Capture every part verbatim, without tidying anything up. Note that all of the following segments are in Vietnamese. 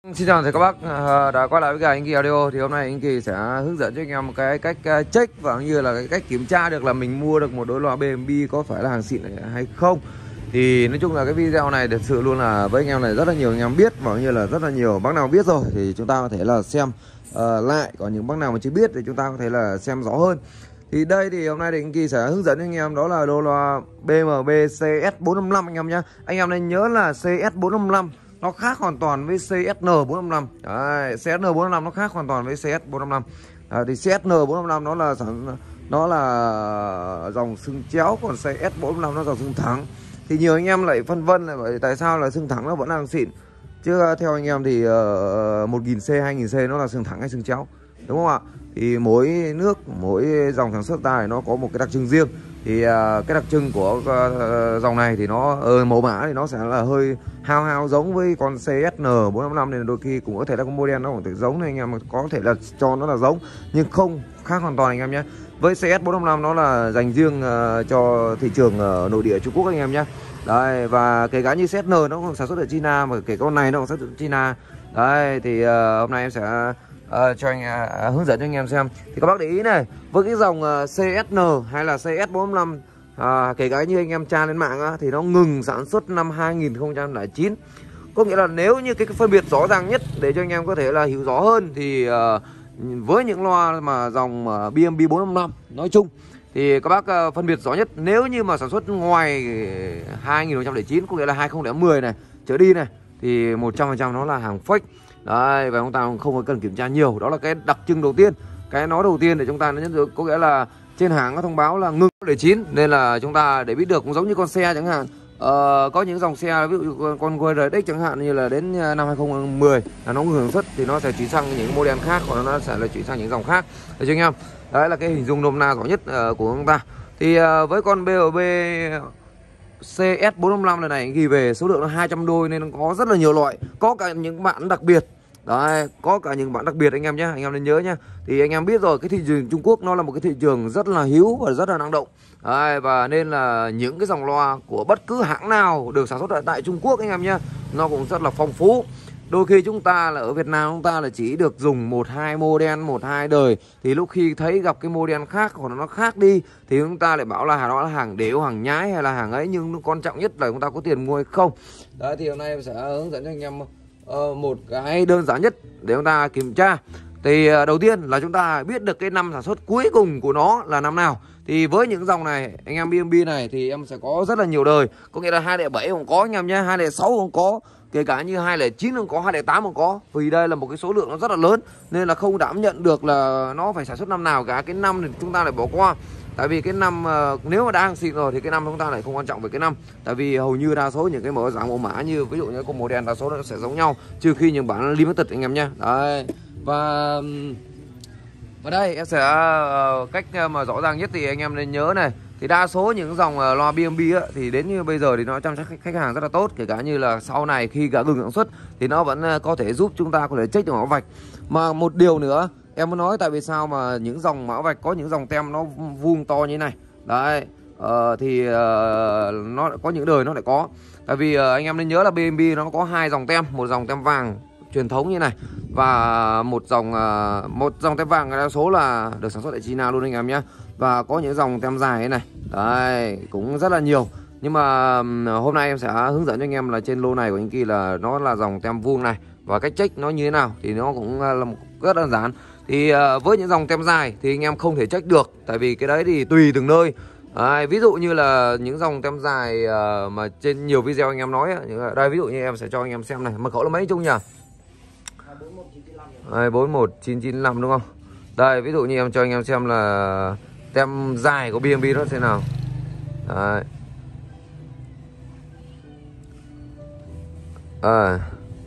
Xin chào các bác đã quay lại với cả anh Kỳ Audio. Thì hôm nay anh Kỳ sẽ hướng dẫn cho anh em một cái cách check và cũng như là cái cách kiểm tra được là mình mua được một đôi loa bê em bê có phải là hàng xịn hay không. Thì nói chung là cái video này thật sự luôn là với anh em này rất là nhiều anh em biết và cũng như là rất là nhiều bác nào biết rồi thì chúng ta có thể là xem uh, lại, còn những bác nào mà chưa biết thì chúng ta có thể là xem rõ hơn. Thì đây thì hôm nay thì anh Kỳ sẽ hướng dẫn cho anh em đó là đôi loa bê em bê xê ét bốn năm năm anh em nhé. Anh em nên nhớ là xê ét bốn năm năm nó khác hoàn toàn với xê ét en bốn năm năm. Đấy, xê ét en bốn năm năm nó khác hoàn toàn với xê ét bốn năm năm. À, thì xê ét en bốn năm năm nó là nó là dòng xưng chéo, còn xê ét bốn năm năm nó dòng xưng thẳng. Thì nhiều anh em lại phân vân là bởi tại sao là xưng thẳng nó vẫn là hàng xịn, chứ theo anh em thì uh, một nghìn xê, hai nghìn xê nó là xưng thẳng hay xưng chéo, đúng không ạ? Thì mỗi nước, mỗi dòng sản xuất ra thì nó có một cái đặc trưng riêng. Thì uh, cái đặc trưng của uh, dòng này thì nó uh, mẫu mã thì nó sẽ là hơi hao hao giống với con xê ét en bốn năm năm, nên đôi khi cũng có thể là con model nó cũng thể giống, nên anh em có thể là cho nó là giống nhưng không, khác hoàn toàn anh em nhé. Với xê ét bốn năm năm nó là dành riêng uh, cho thị trường uh, nội địa Trung Quốc anh em nhé. Đấy, và kể cả như xê ét en nó cũng sản xuất ở China, mà kể con này nó cũng sản xuất ở China. Đấy thì uh, hôm nay em sẽ Uh, cho anh uh, hướng dẫn cho anh em xem. Thì các bác để ý này, với cái dòng uh, xê ét en hay là xê ét bốn năm năm, uh, kể cả như anh em tra lên mạng uh, thì nó ngừng sản xuất năm hai nghìn không trăm lẻ chín. Có nghĩa là nếu như cái, cái phân biệt rõ ràng nhất để cho anh em có thể là hiểu rõ hơn thì uh, với những loa mà dòng uh, bê em bê bốn năm năm nói chung thì các bác uh, phân biệt rõ nhất, nếu như mà sản xuất ngoài hai nghìn không trăm lẻ chín, có nghĩa là hai nghìn không trăm mười này trở đi này, thì một trăm phần trăm nó là hàng fake. Đấy, và chúng ta không có cần kiểm tra nhiều. Đó là cái đặc trưng đầu tiên. Cái nói đầu tiên để chúng ta nhận được, có nghĩa là trên hàng có thông báo là ngừng lẻ chín, nên là chúng ta để biết được, cũng giống như con xe chẳng hạn. Ờ, có những dòng xe ví dụ con vê rờ ích chẳng hạn, như là đến năm hai nghìn không trăm mười là nó ngừng sản xuất thì nó sẽ chuyển sang những model khác, hoặc nó sẽ là chuyển sang những dòng khác, được chưa anh em? Đấy là cái hình dung nôm na rõ nhất uh, của chúng ta. Thì uh, với con bê em bê xê ét bốn năm năm lần này ghi về số lượng là hai trăm đôi, nên nó có rất là nhiều loại, có cả những bạn đặc biệt. Đấy, có cả những bạn đặc biệt anh em nhé, anh em nên nhớ nhé. Thì anh em biết rồi, cái thị trường Trung Quốc nó là một cái thị trường rất là hiếu và rất là năng động. Đấy, và nên là những cái dòng loa của bất cứ hãng nào được sản xuất ở tại Trung Quốc anh em nhé, nó cũng rất là phong phú. Đôi khi chúng ta là ở Việt Nam chúng ta là chỉ được dùng một hai model, một hai đời, thì lúc khi thấy gặp cái model khác hoặc là nó khác đi thì chúng ta lại bảo là nó là hàng đểu, hàng nhái hay là hàng ấy, nhưng quan trọng nhất là chúng ta có tiền mua hay không. Đấy, thì hôm nay em sẽ hướng dẫn cho anh em uh, một cái đơn giản nhất để chúng ta kiểm tra. Thì uh, đầu tiên là chúng ta biết được cái năm sản xuất cuối cùng của nó là năm nào. Thì với những dòng này anh em bê em bê này thì em sẽ có rất là nhiều đời, có nghĩa là hai không không bảy cũng có anh em nhé, hai không không sáu cũng có, kể cả như hai không không chín cũng có, hai không không tám cũng có. Vì đây là một cái số lượng nó rất là lớn, nên là không đảm nhận được là nó phải sản xuất năm nào cả. Cái năm thì chúng ta lại bỏ qua, tại vì cái năm uh, nếu mà đã hàng xịn rồi thì cái năm chúng ta lại không quan trọng về cái năm, tại vì hầu như đa số những cái mẫu dạng mẫu mã như ví dụ như con model đa số nó sẽ giống nhau, trừ khi những bản limited anh em nhé. Đấy, và và đây em sẽ uh, cách mà rõ ràng nhất thì anh em nên nhớ này, thì đa số những dòng uh, loa bê em bê á, thì đến như bây giờ thì nó chăm sóc khách hàng rất là tốt, kể cả như là sau này khi đã ngừng sản xuất thì nó vẫn uh, có thể giúp chúng ta có thể check được mã vạch. Mà một điều nữa em muốn nói, tại vì sao mà những dòng mã vạch có những dòng tem nó vuông to như thế này đấy, uh, thì uh, nó có những đời nó lại có, tại vì uh, anh em nên nhớ là bê em bê nó có hai dòng tem, một dòng tem vàng truyền thống như này và một dòng uh, một dòng tem vàng đa số là được sản xuất tại China luôn anh em nhé. Và có những dòng tem dài thế này đấy cũng rất là nhiều, nhưng mà um, hôm nay em sẽ hướng dẫn cho anh em là trên lô này của anh Kỳ là nó là dòng tem vuông này, và cách check nó như thế nào thì nó cũng là một rất đơn giản. Thì uh, với những dòng tem dài thì anh em không thể check được, tại vì cái đấy thì tùy từng nơi. Đấy, ví dụ như là những dòng tem dài uh, mà trên nhiều video anh em nói đây, ví dụ như em sẽ cho anh em xem này, mật khẩu là mấy chung nhỉ? Đây, bốn một chín chín năm đúng không? Đây, ví dụ như em cho anh em xem là tem dài của bê em bê nó thế nào. Đấy. À.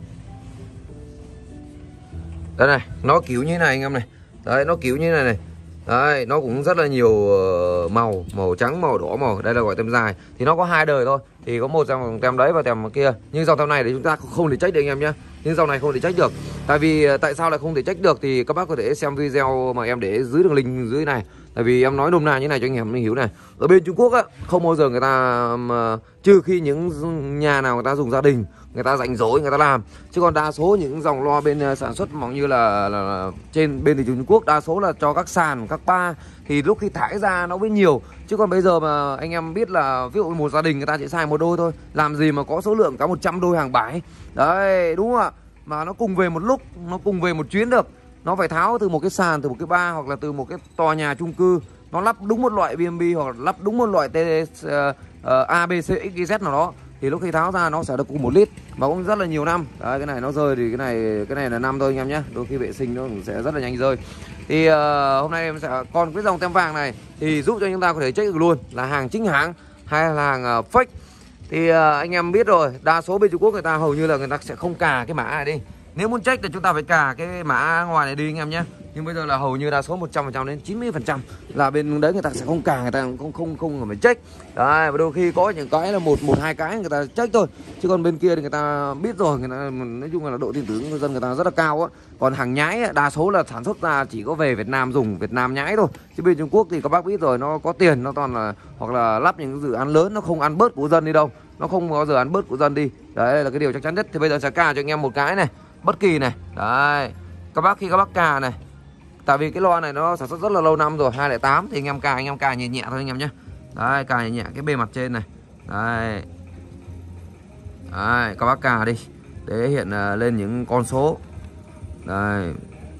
Đây này, nó kiểu như này anh em này. Đấy, nó kiểu như này này. Đấy, nó cũng rất là nhiều màu, màu trắng, màu đỏ, màu. Đây là gọi tem dài. Thì nó có hai đời thôi. Thì có một dòng tem đấy và tem kia. Nhưng dòng tem này thì chúng ta không thể check được anh em nhé. Nhưng dòng này không thể check được. Tại vì tại sao lại không thể check được thì các bác có thể xem video mà em để dưới đường link dưới này. Tại vì em nói nôm na như này cho anh em mình hiểu này. Ở bên Trung Quốc á, không bao giờ người ta mà, trừ khi những nhà nào người ta dùng gia đình, người ta rảnh rỗi người ta làm. Chứ còn đa số những dòng loa bên sản xuất mỏng như là, là, là trên bên thị trường Trung Quốc đa số là cho các sàn, các bar, thì lúc khi thải ra nó mới nhiều. Chứ còn bây giờ mà anh em biết là ví dụ một gia đình người ta chỉ xài một đôi thôi, làm gì mà có số lượng cả một trăm đôi hàng bãi. Đấy, đúng không ạ? Mà nó cùng về một lúc, nó cùng về một chuyến được. Nó phải tháo từ một cái sàn, từ một cái bar hoặc là từ một cái tòa nhà chung cư, nó lắp đúng một loại bê em bê hoặc là lắp đúng một loại tê, uh, uh, A, B, C, X, Y, Z nào đó, thì lúc khi tháo ra nó sẽ được cùng một lít và cũng rất là nhiều năm. Đấy, cái này nó rơi thì cái này cái này là năm thôi anh em nhé. Đôi khi vệ sinh nó cũng sẽ rất là nhanh rơi. Thì uh, hôm nay em sẽ còn cái dòng tem vàng này thì giúp cho chúng ta có thể check được luôn là hàng chính hãng hay là hàng uh, fake. Thì uh, anh em biết rồi, đa số bên Trung Quốc người ta hầu như là người ta sẽ không cà cái mã này đi. Nếu muốn check thì chúng ta phải cà cái mã ngoài này đi anh em nhé. Nhưng bây giờ là hầu như đa số một trăm phần trăm đến chín mươi phần trăm là bên đấy người ta sẽ không cà, người ta không không không phải check. Đấy, và đôi khi có những cái là một một hai cái người ta check thôi. Chứ còn bên kia thì người ta biết rồi, người ta nói chung là độ tin tưởng người dân người ta rất là cao á. Còn hàng nhái đa số là sản xuất ra chỉ có về Việt Nam dùng, Việt Nam nhái thôi. Chứ bên Trung Quốc thì các bác biết rồi, nó có tiền, nó toàn là hoặc là lắp những dự án lớn, nó không ăn bớt của dân đi đâu. Nó không có giờ ăn bớt của dân đi. Đấy là cái điều chắc chắn nhất. Thì bây giờ sẽ cà cho anh em một cái này, bất kỳ này. Đấy, các bác khi các bác cà này, tại vì cái loa này nó sản xuất rất là lâu năm rồi, hai không không tám, thì anh em cà anh em cà nhẹ nhẹ thôi anh em nhé. Đấy, cà nhẹ nhẹ cái bề mặt trên này. Đấy. Đấy, các bác cà đi để hiện uh, lên những con số. Đây.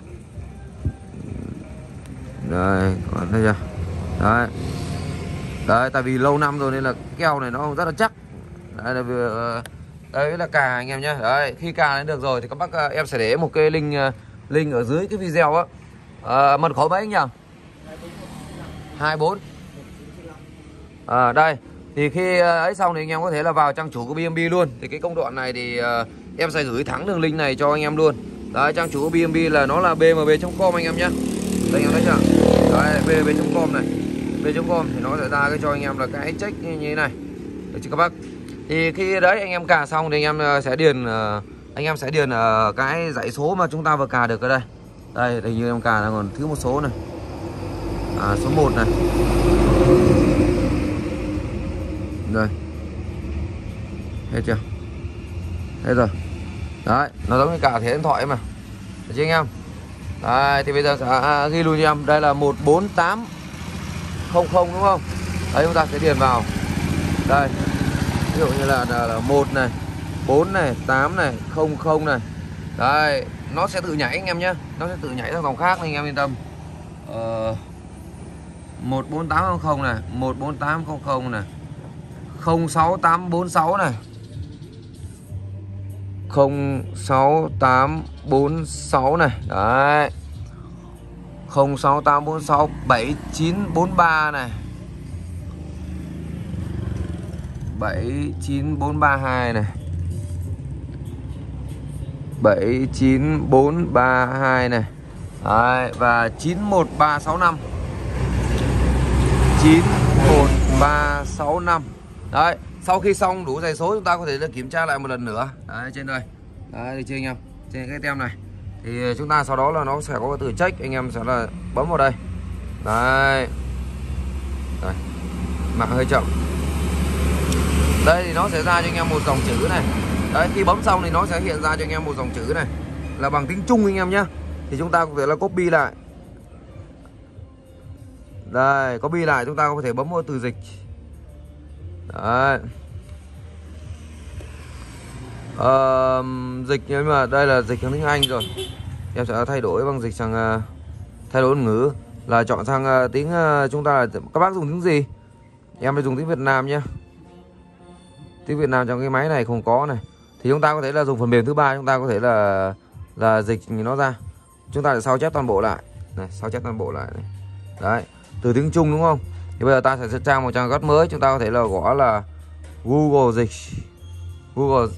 Đây, còn thấy chưa? Đấy. Đấy, tại vì lâu năm rồi nên là keo này nó rất là chắc. Đấy là vừa, đấy là cà anh em nhé. Đấy, khi cà đến được rồi thì các bác uh, em sẽ để một cái link uh, link ở dưới cái video á. À, mật khẩu mấy anh nhỉ? hai bốn. À, đây thì khi ấy xong thì anh em có thể là vào trang chủ của bê em bê luôn. Thì cái công đoạn này thì uh, em sẽ gửi thẳng đường link này cho anh em luôn. Đấy, trang chủ của bê em bê là nó là b m b chấm com anh em nhé. Đây anh em thấy chưa? Đấy, b m b chấm com này, b chấm com thì nó sẽ ra cái cho anh em là cái check như thế này. Được chưa các bác? Thì khi đấy anh em cà xong thì anh em sẽ điền uh, anh em sẽ điền uh, cái dãy số mà chúng ta vừa cà được ở đây. Đây, hình như em cà là còn thiếu một số này. À, số một này. Rồi. Hết chưa? Hết rồi. Đấy, nó giống như cà thẻ điện thoại mà. Được chưa anh em? Đấy, thì bây giờ sẽ ghi luôn cho em. Đây là một bốn tám không không đúng không? Đấy, chúng ta sẽ điền vào. Đây. Ví dụ như là, là, là một này, bốn này, tám này, không không này. Đây, nó sẽ tự nhảy anh em nhé. Nó sẽ tự nhảy sang dòng khác anh em yên tâm. Ờ, một bốn tám không không này, một bốn tám không không này, không sáu tám bốn sáu này, không sáu tám bốn sáu này. Đấy, không sáu tám bốn sáu, bảy chín bốn ba này, bảy chín bốn ba hai này, bảy chín bốn ba hai này. Đấy, và chín một ba sáu năm, chín một ba sáu năm. Đấy, sau khi xong đủ dãy số chúng ta có thể là kiểm tra lại một lần nữa. Đấy, trên đây. Đấy, được chưa anh em? Trên cái tem này thì chúng ta sau đó là nó sẽ có cái từ check, anh em sẽ là bấm vào đây. Đấy. Đây. Mạng hơi chậm. Đây thì nó sẽ ra cho anh em một dòng chữ này. Đấy, khi bấm xong thì nó sẽ hiện ra cho anh em một dòng chữ này là bằng tiếng Trung anh em nhé. Thì chúng ta có thể là copy lại. Đây, copy lại chúng ta có thể bấm vào từ dịch. Đấy. Ờ, dịch nhưng mà đây là dịch sang tiếng Anh rồi. Em sẽ thay đổi bằng dịch sang uh, thay đổi ngôn ngữ là chọn sang uh, tiếng uh, chúng ta là các bác dùng tiếng gì? Em phải dùng tiếng Việt Nam nhé. Tiếng Việt Nam trong cái máy này không có này. Thì chúng ta có thể là dùng phần mềm thứ ba, chúng ta có thể là là dịch nó ra. Chúng ta sẽ sao chép toàn bộ lại. Này, sao chép toàn bộ lại này. Đấy, từ tiếng Trung đúng không? Thì bây giờ ta sẽ trang một trang web mới, chúng ta có thể là gõ là Google dịch. Google.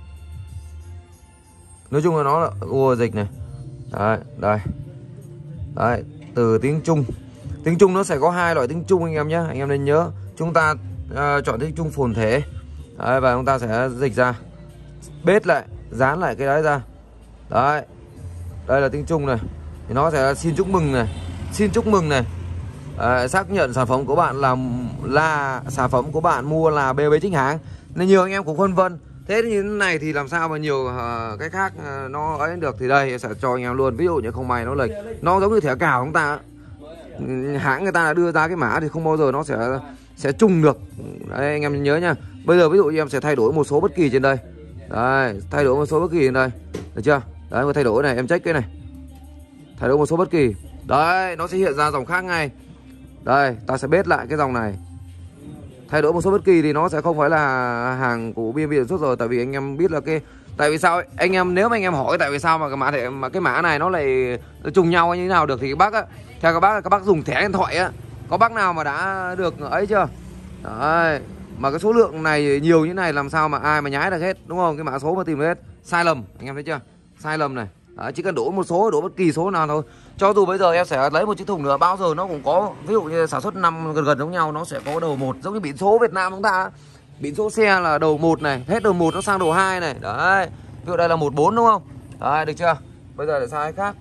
Nói chung là nó là Google dịch này. Đấy, đây. Đấy, từ tiếng Trung. Tiếng Trung nó sẽ có hai loại tiếng Trung anh em nhé. Anh em nên nhớ. Chúng ta uh, chọn tiếng Trung phồn thể. Đấy, và chúng ta sẽ dịch ra. Bết lại, dán lại cái đấy ra. Đấy. Đây là tiếng Trung này. Thì nó sẽ xin chúc mừng này. Xin chúc mừng này. à, xác nhận sản phẩm của bạn là là sản phẩm của bạn mua là bê bê chính hãng, nên nhiều anh em cũng phân vân. Thế như thế này thì làm sao mà nhiều uh, cái khác uh, nó ấy được. Thì đây em sẽ cho anh em luôn. Ví dụ như không may nó lệch, nó giống như thẻ cào chúng ta, hãng người ta đã đưa ra cái mã thì không bao giờ nó sẽ sẽ trùng được. Đấy anh em nhớ nha. Bây giờ ví dụ như em sẽ thay đổi một số bất kỳ trên đây. Đây, thay đổi một số bất kỳ trên đây. Được chưa? Đấy, mà thay đổi này, em check cái này. Thay đổi một số bất kỳ. Đấy, nó sẽ hiện ra dòng khác ngay. Đây, ta sẽ bết lại cái dòng này. Thay đổi một số bất kỳ thì nó sẽ không phải là hàng của bê em bê sản xuất rồi. Tại vì anh em biết là cái, tại vì sao ấy? Anh em nếu mà anh em hỏi tại vì sao mà cái mã thể mà cái mã này nó lại trùng nhau như thế nào được, thì các bác á, theo các bác là các bác dùng thẻ điện thoại á, có bác nào mà đã được ấy chưa? Đấy, mà cái số lượng này nhiều như này làm sao mà ai mà nhái được hết, đúng không? Cái mã số mà tìm hết sai lầm, anh em thấy chưa? Sai lầm này. Đấy, chỉ cần đổi một số, đổi bất kỳ số nào thôi. Cho dù bây giờ em sẽ lấy một chiếc thùng nữa, bao giờ nó cũng có, ví dụ như sản xuất năm gần gần giống nhau, nó sẽ có đầu một, giống như biển số Việt Nam chúng ta. Biển số xe là đầu một này, hết đầu một nó sang đầu hai này. Đấy, ví dụ đây là một bốn đúng không? Đấy, được chưa? Bây giờ để sang cái khác.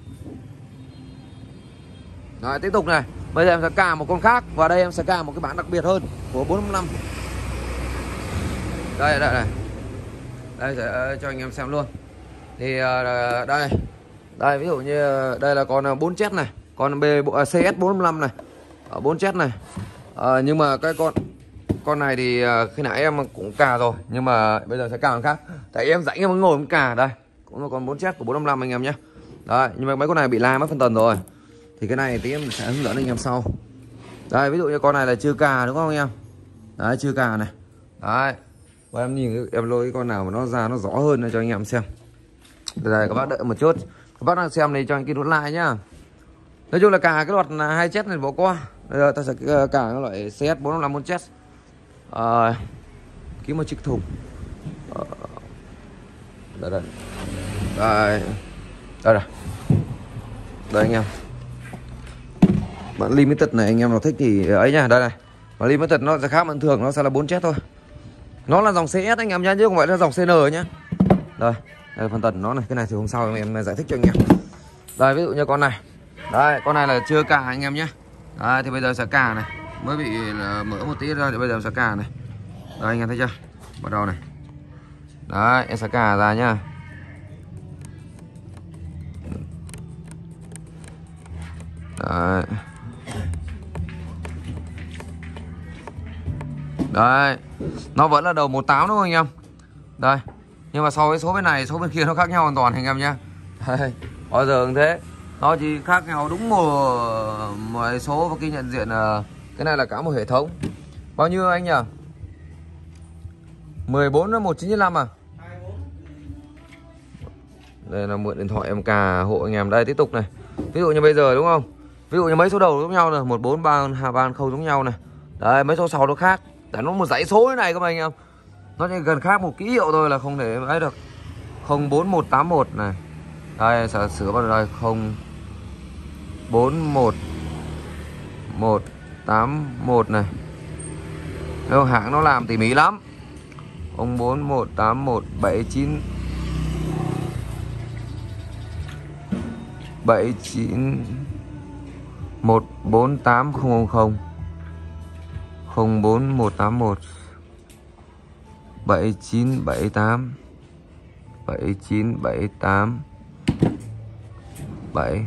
Đấy, tiếp tục này. Bây giờ em sẽ cà một con khác, và đây em sẽ cà một cái bản đặc biệt hơn của bốn năm năm. Đây, đây, đây. Đây sẽ cho anh em xem luôn. Thì đây, đây ví dụ như đây là con bốn Z này, con B xê ét bốn năm này, bốn Z này. À, nhưng mà cái con con này thì khi nãy em cũng cà rồi, nhưng mà bây giờ sẽ cà con khác. Tại em rảnh em ngồi em cà đây, cũng là con bốn Z của bốn năm năm anh em nhé. Đấy, nhưng mà mấy con này bị la mất phân tần rồi. Thì cái này tí em sẽ hướng dẫn anh em sau. Đây, ví dụ như con này là chưa cà đúng không anh em? Đấy, chưa cà này. Đấy. Và em nhìn em lôi cái con nào mà nó ra nó rõ hơn cho anh em xem. Đây các bác đợi một chút. Các bác đang xem này cho anh kia nút like nhá. Nói chung là cả cái loạt hai Z này bỏ qua. Bây giờ ta sẽ cả cái loại xê ét bốn năm năm bốn Z. À, kiếm một chiếc thùng. À, đây đây. Đây. Đây đây. Đây anh em. Bản limited này anh em nào thích thì ấy nha, đây này. Bản limited nó sẽ khác bình thường, nó sẽ là bốn Z thôi. Nó là dòng xê ét anh em nhá, chứ không phải là dòng xê en nhá. Đây, đây phần tần nó này, cái này thì hôm sau em, em giải thích cho anh em. Đây ví dụ như con này. Đây, con này là chưa cà anh em nhé. Đây thì bây giờ sẽ cà này, mới bị mở một tí ra thì bây giờ sẽ cà này. Đây anh em thấy chưa? Bắt đầu này. Đấy, em sẽ cà ra nhá. Đấy. Đấy, nó vẫn là đầu một tám đúng không anh em? Đây, nhưng mà so với số bên này, số bên kia nó khác nhau hoàn toàn anh em nhé. Đây, bao giờ cũng thế, nó chỉ khác nhau đúng một, một số và cái nhận diện là cái này là cả một hệ thống. Bao nhiêu anh nhỉ? mười bốn đến một chín chín lăm à? Đây là mượn điện thoại em cà hộ anh em. Đây tiếp tục này. Ví dụ như bây giờ đúng không? Ví dụ như mấy số đầu giống nhau rồi, một bốn ba ba không giống nhau này. Đấy, mấy số sau nó khác. Tại nó một dãy số thế này các bạn anh em. Nó chỉ gần khác một ký hiệu thôi là không thể ấy được. không bốn một tám một này. Đây sẽ sửa vào đây không bốn một một tám một này. Đâu hãng nó làm tỉ mỉ lắm. không bốn một tám một bảy chín bảy chín một bốn tám không không không bốn một tám một bảy chín bảy tám bảy chín bảy tám bảy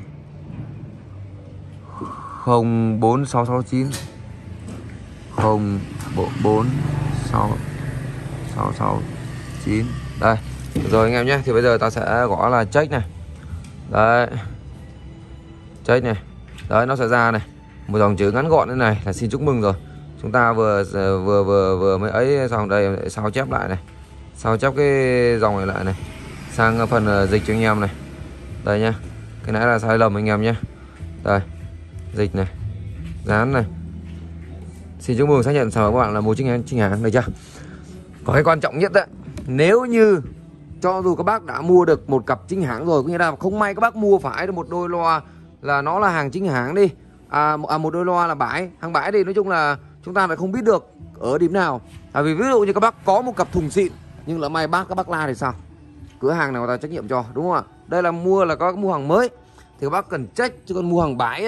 không bốn sáu sáu chín không bốn sáu sáu sáu chín. Đây rồi anh em nhé. Thì bây giờ ta sẽ gõ là check này. Đấy, check này. Đấy, nó sẽ ra này một dòng chữ ngắn gọn thế này là xin chúc mừng rồi. Chúng ta vừa vừa vừa vừa mới ấy xong đây, sao chép lại này, sao chép cái dòng này lại này sang phần dịch cho anh em này. Đây nhá, cái nãy là sai lầm anh em nhé. Đây, dịch này, dán này, xin chúc mừng xác nhận sản phẩm của bạn là một chính hãng, chính hãng, được chưa? Có cái quan trọng nhất đấy, nếu như cho dù các bác đã mua được một cặp chính hãng rồi, có nghĩa là không may các bác mua phải được một đôi loa là nó là hàng chính hãng đi, à, à một đôi loa là bãi, hàng bãi thì nói chung là chúng ta lại không biết được ở điểm nào. À, vì ví dụ như các bác có một cặp thùng xịn nhưng là may bác các bác la thì sao? Cửa hàng nào người ta trách nhiệm cho, đúng không ạ? Đây là mua là có mua hàng mới thì các bác cần check, chứ còn mua hàng bãi á,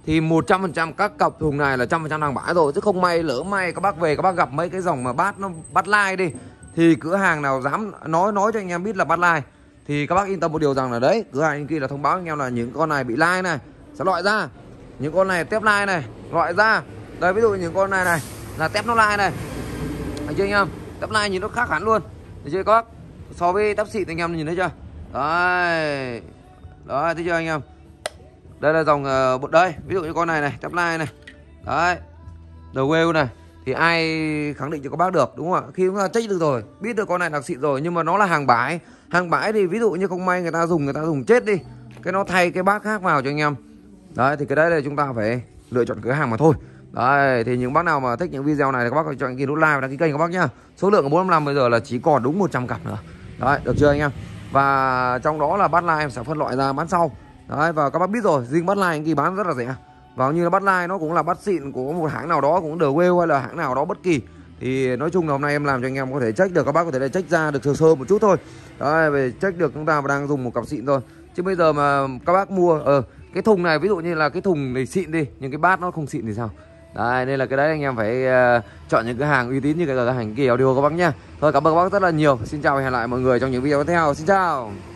thì một trăm phần trăm các cặp thùng này là trăm phần trăm hàng bãi rồi, chứ không may lỡ may các bác về các bác gặp mấy cái dòng mà bát nó bát lai đi thì cửa hàng nào dám nói nói cho anh em biết là bát lai, thì các bác yên tâm một điều rằng là đấy, cửa hàng kia là thông báo anh em là những con này bị lai này sẽ loại ra, những con này tép lai này loại ra. Đây ví dụ những con này này là tép nó lai này, thấy chưa anh em, tép lai nhìn nó khác hẳn luôn, thấy chưa các bác, so với tép xịn anh em nhìn thấy chưa, đấy đó, thấy chưa anh em. Đây là dòng uh, bột đây, ví dụ như con này này tép lai này, đấy The Whale này thì ai khẳng định cho các bác được, đúng không ạ? Khi chúng ta check được rồi, biết được con này là xịn rồi, nhưng mà nó là hàng bãi. Hàng bãi thì ví dụ như không may người ta dùng người ta dùng chết đi, cái nó thay cái bát khác vào cho anh em. Đấy thì cái đấy là chúng ta phải lựa chọn cửa hàng mà thôi. Đấy thì những bác nào mà thích những video này thì các bác cho anh kia nút like và đăng ký kênh các bác nhá. Số lượng của bốn năm năm bây giờ là chỉ còn đúng một trăm cặp nữa. Đấy, được chưa anh em? Và trong đó là bát lai em sẽ phân loại ra bán sau. Đấy, và các bác biết rồi, riêng bát lai anh kia bán rất là rẻ. Và như là bát lai nó cũng là bát xịn của một hãng nào đó, cũng The Whale hay là hãng nào đó bất kỳ. Thì nói chung là hôm nay em làm cho anh em có thể check được, các bác có thể là check ra được sơ sơ một chút thôi. Đấy, về check được chúng ta đang dùng một cặp xịn thôi. Chứ bây giờ mà các bác mua ờ cái thùng này ví dụ như là cái thùng này xịn đi, nhưng cái bát nó không xịn thì sao? Đấy, nên là cái đấy anh em phải uh, chọn những cái hàng uy tín như cái cửa hàng Kỳ Audio các bác nhá. Thôi cảm ơn các bác rất là nhiều. Xin chào và hẹn lại mọi người trong những video tiếp theo. Xin chào.